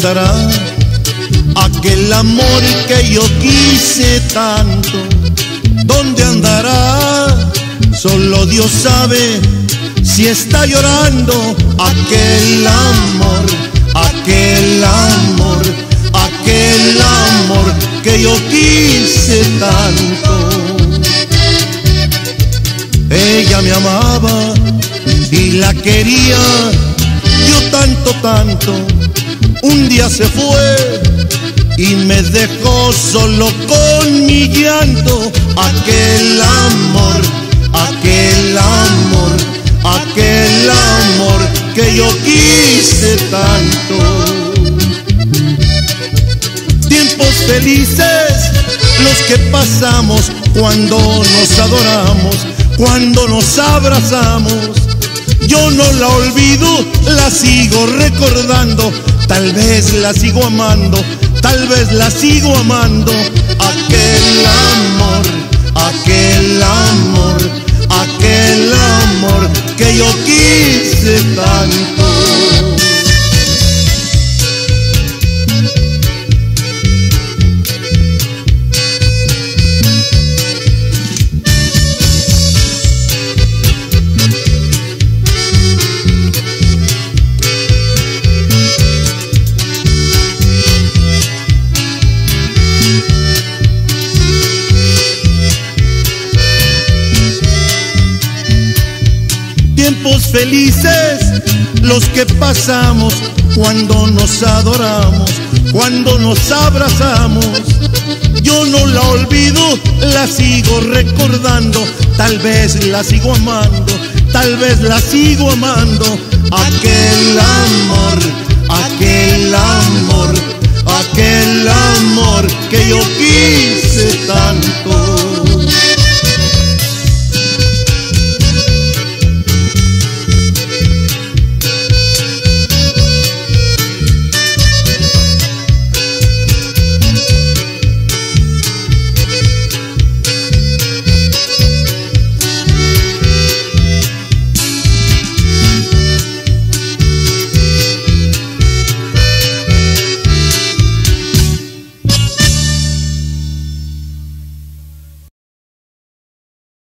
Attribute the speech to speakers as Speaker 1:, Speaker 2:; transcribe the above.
Speaker 1: estará aquel amor que yo quise tanto? ¿Dónde andará? Solo Dios sabe si está llorando aquel amor, aquel amor, aquel amor que yo quise tanto. Ella me amaba y la quería yo tanto, tanto. Un día se fue y me dejó solo con mi llanto. Aquel amor, aquel amor, aquel amor que yo quise tanto. Tiempos felices los que pasamos cuando nos adoramos, cuando nos abrazamos. Yo no la olvido, la sigo recordando. Tal vez la sigo amando, tal vez la sigo amando. Aquel amor, aquel amor, aquel amor que yo quise tanto. Tiempos felices los que pasamos cuando nos adoramos, cuando nos abrazamos. Yo no la olvido, la sigo recordando. Tal vez la sigo amando, tal vez la sigo amando. Aquel amor, aquel amor, aquel amor que yo quise tanto.